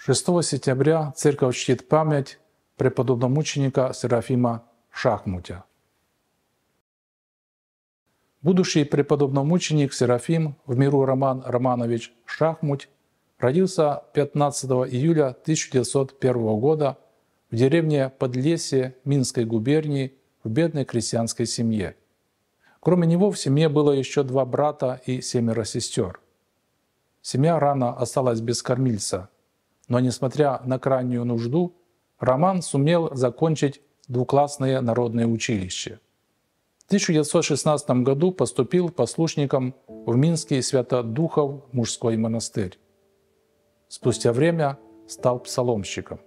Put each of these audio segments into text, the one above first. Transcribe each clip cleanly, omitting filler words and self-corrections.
6 сентября церковь чтит память преподобномученика Серафима Шахмутя. Будущий преподобномученик Серафим в миру Роман Романович Шахмуть родился 15 июля 1901 года в деревне Подлесье Минской губернии в бедной крестьянской семье. Кроме него в семье было еще 2 брата и 7 сестер. Семья рано осталась без кормильца, но, несмотря на крайнюю нужду, Роман сумел закончить двуклассное народное училище. В 1916 году поступил послушником в Минский Святодухов мужской монастырь. Спустя время стал псаломщиком.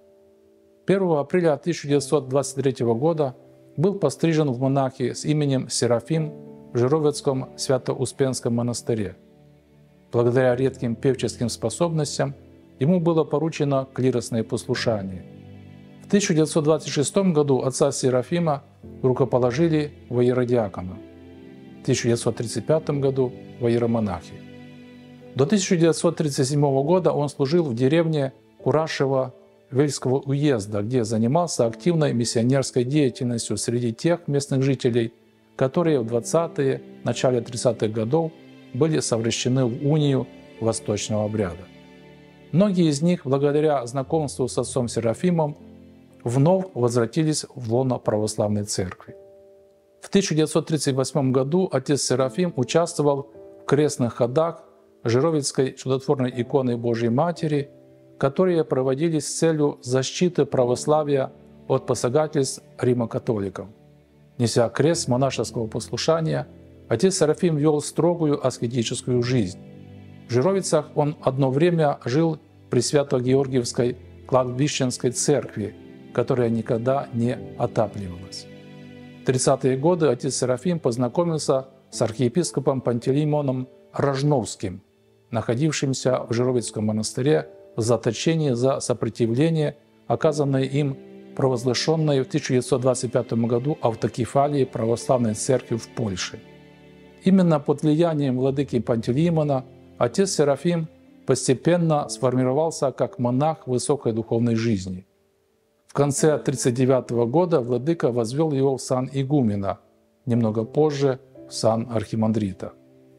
1 апреля 1923 года был пострижен в монахи с именем Серафим в Жировецком Свято-Успенском монастыре. Благодаря редким певческим способностям ему было поручено клиросное послушание. В 1926 году отца Серафима рукоположили в иеродиакона, в 1935 году в иеромонахи. До 1937 года он служил в деревне Курашево Вельского уезда, где занимался активной миссионерской деятельностью среди тех местных жителей, которые в 20-е, начале 30-х годов были совращены в унию восточного обряда. Многие из них, благодаря знакомству с отцом Серафимом, вновь возвратились в лоно православной церкви. В 1938 году отец Серафим участвовал в крестных ходах Жировецкой чудотворной иконы Божьей Матери, которые проводились с целью защиты православия от посягательств римокатоликов. Неся крест монашеского послушания, отец Серафим вел строгую аскетическую жизнь. В Жировицах он одно время жил при Свято-Георгиевской кладбищенской церкви, которая никогда не отапливалась. В 30-е годы отец Серафим познакомился с архиепископом Пантелеймоном Рожновским, находившимся в Жировицком монастыре в заточении за сопротивление, оказанное им провозглашенной в 1925 году автокефалии православной церкви в Польше. Именно под влиянием владыки Пантелеймона отец Серафим постепенно сформировался как монах высокой духовной жизни. В конце 1939 года владыка возвел его в сан игумена, немного позже в сан архимандрита.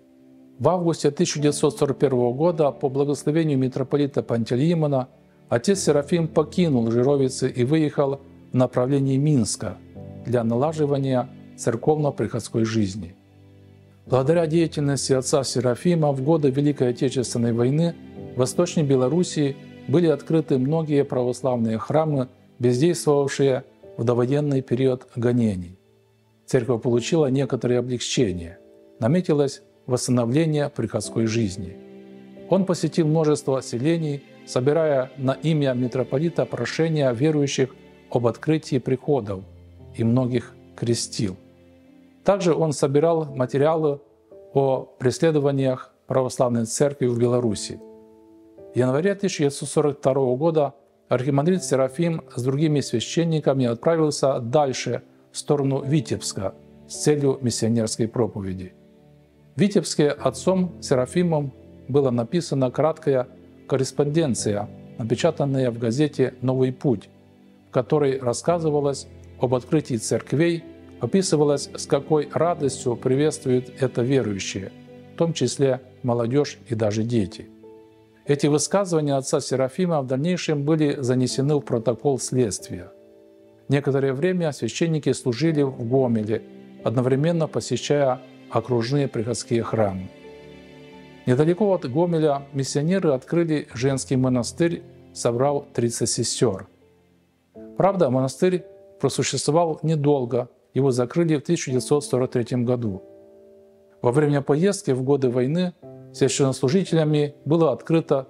В августе 1941 года по благословению митрополита Пантелеймона отец Серафим покинул Жировицы и выехал в направлении Минска для налаживания церковно-приходской жизни. Благодаря деятельности отца Серафима в годы Великой Отечественной войны в Восточной Белоруссии были открыты многие православные храмы, бездействовавшие в довоенный период гонений. Церковь получила некоторые облегчения. Наметилось восстановление приходской жизни. Он посетил множество селений, собирая на имя митрополита прошения верующих об открытии приходов, и многих крестил. Также он собирал материалы о преследованиях православной церкви в Беларуси. В январе 1942 года архимандрит Серафим с другими священниками отправился дальше в сторону Витебска с целью миссионерской проповеди. В Витебске отцом Серафимом была написана краткая корреспонденция, напечатанная в газете «Новый путь», в которой рассказывалось об открытии церквей, описывалось, с какой радостью приветствуют это верующие, в том числе молодежь и даже дети. Эти высказывания отца Серафима в дальнейшем были занесены в протокол следствия. Некоторое время священники служили в Гомеле, одновременно посещая окружные приходские храмы. Недалеко от Гомеля миссионеры открыли женский монастырь, собрав 30 сестер. Правда, монастырь просуществовал недолго, его закрыли в 1943 году. Во время поездки в годы войны священнослужителями было открыто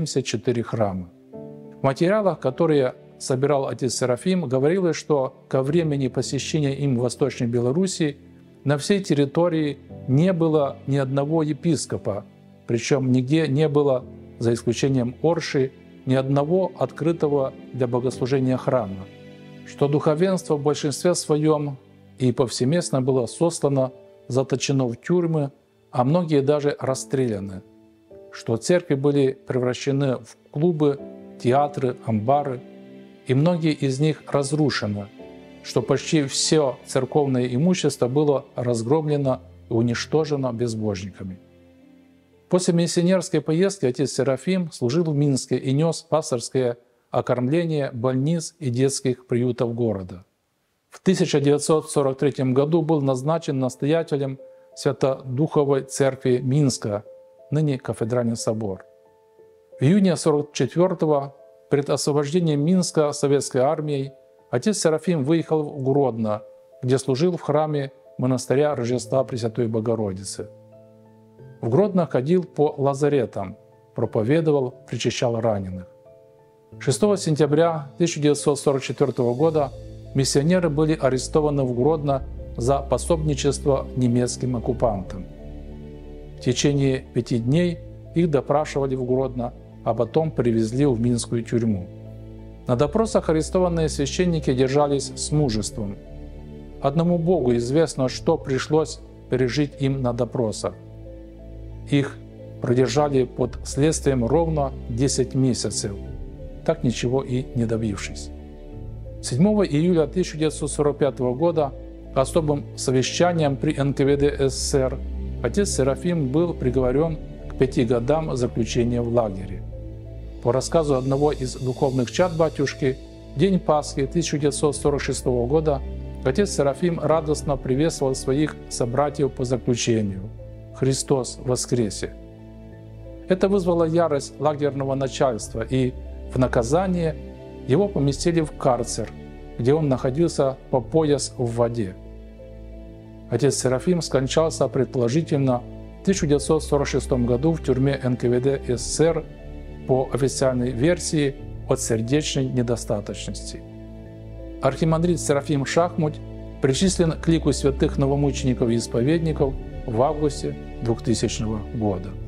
74 храма. В материалах, которые собирал отец Серафим, говорилось, что ко времени посещения им Восточной Белоруссии на всей территории не было ни одного епископа, причем нигде не было, за исключением Орши, ни одного открытого для богослужения храма, что духовенство в большинстве своем и повсеместно было сослано, заточено в тюрьмы, а многие даже расстреляны, что церкви были превращены в клубы театры, амбары, и многие из них разрушены, что почти все церковное имущество было разгромлено и уничтожено безбожниками. После миссионерской поездки отец Серафим служил в Минске и нес пасторское окормление больниц и детских приютов города. В 1943 году был назначен настоятелем Свято-Духовой церкви Минска, ныне Кафедральный собор. В июне 1944-го, перед освобождением Минска советской армией, отец Серафим выехал в Гродно, где служил в храме монастыря Рождества Пресвятой Богородицы. В Гродно ходил по лазаретам, проповедовал, причащал раненых. 6 сентября 1944 года миссионеры были арестованы в Гродно за пособничество немецким оккупантам. В течение 5 дней их допрашивали в Гродно, а потом привезли в Минскую тюрьму. На допросах арестованные священники держались с мужеством. Одному Богу известно, что пришлось пережить им на допросах. Их продержали под следствием ровно 10 месяцев, так ничего и не добившись. 7 июля 1945 года особым совещанием при НКВД СССР отец Серафим был приговорен к 5 годам заключения в лагере. По рассказу одного из духовных чад батюшки, в день Пасхи 1946 года отец Серафим радостно приветствовал своих собратьев по заключению: «Христос воскресе!». Это вызвало ярость лагерного начальства, и в наказание его поместили в карцер, где он находился по пояс в воде. Отец Серафим скончался предположительно в 1946 году в тюрьме НКВД СССР по официальной версии от сердечной недостаточности. Архимандрит Серафим Шахмуть причислен к лику святых новомучеников и исповедников в августе 2000 года.